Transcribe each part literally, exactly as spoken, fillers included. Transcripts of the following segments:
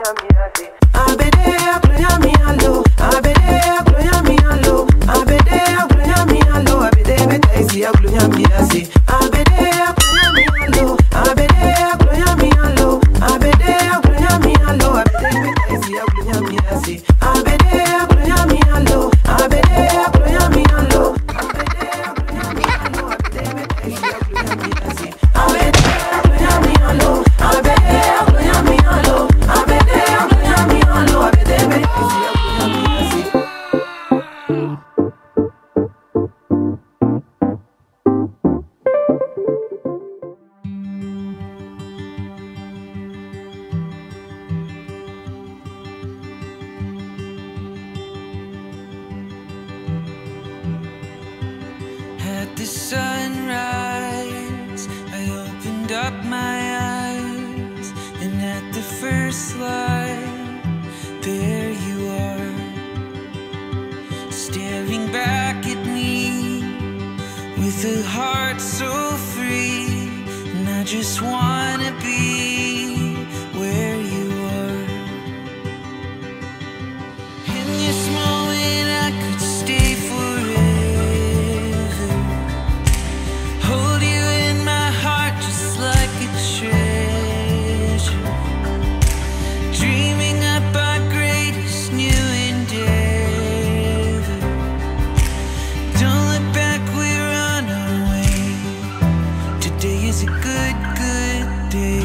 At the sunrise, I opened up my eyes, and at the first light, there you are, staring back at me with a heart so free. And I just wanna be where you are. In this moment I could stay forever, hold you in my heart just like a treasure, dreaming up our greatest new endeavor. Don't look back, we're on our way. Today is a good, good day.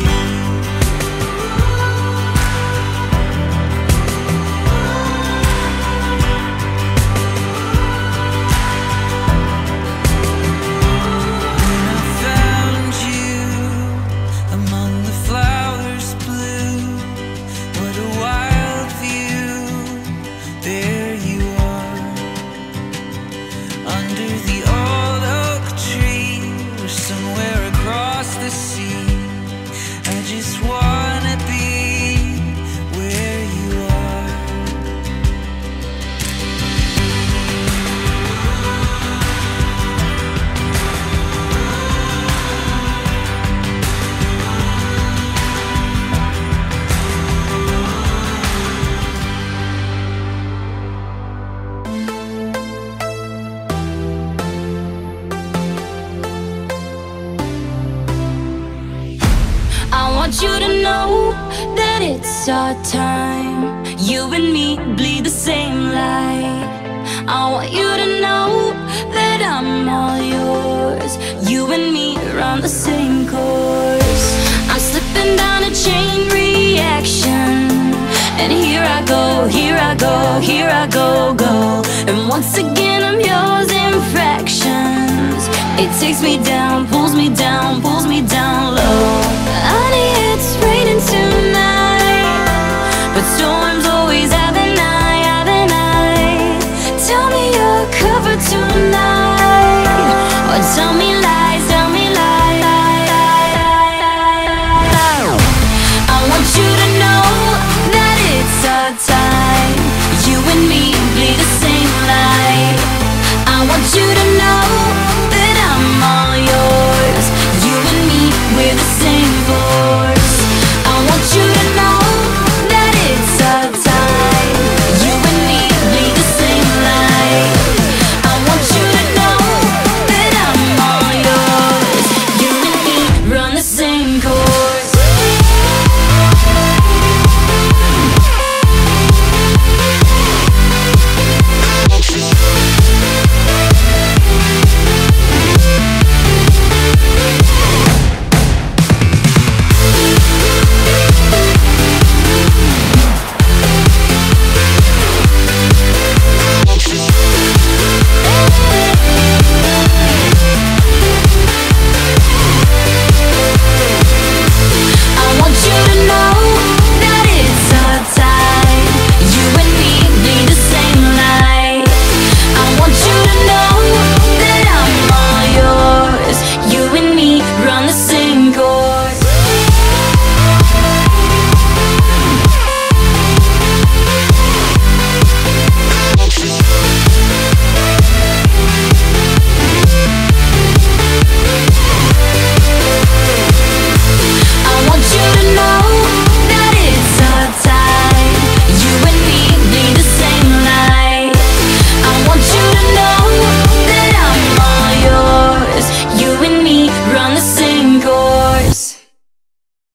I want you to know that it's our time. You and me bleed the same light. I want you to know that I'm all yours. You and me run the same course. I'm slipping down a chain reaction, and here I go, here I go, here I go, go. And once again I'm yours in fractions. It takes me down, pulls me down, pulls me down low. I need